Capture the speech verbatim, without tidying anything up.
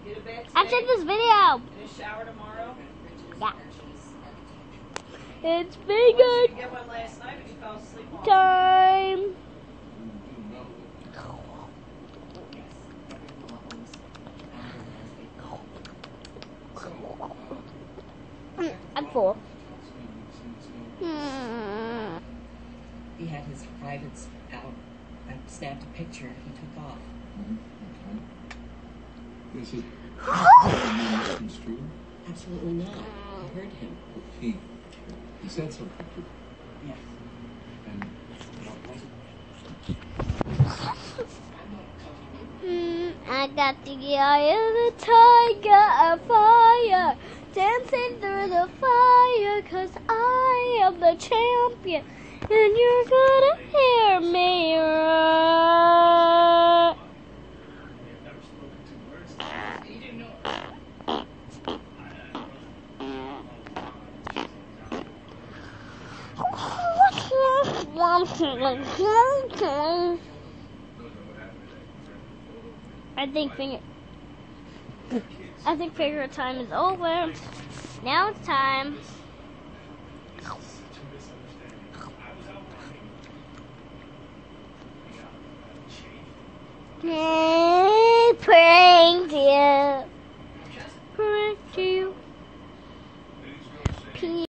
Get a bed I today? checked this video. And a shower tomorrow? Yeah. It's Well, big you didn't get one last night, but you fell asleep all time. I'm full. Hmm. He had his privates out. I snapped a picture he took off. Mm-hmm. Okay. Is it construed? Absolutely not. I heard him. He, he said something. Yeah. And what was it? Mm, I got the eye of the tiger on fire, dancing through the fire, 'cause I am the champion, and you're gonna hear me roar. I think finger I think figure time is over. Now it's time. Yeah.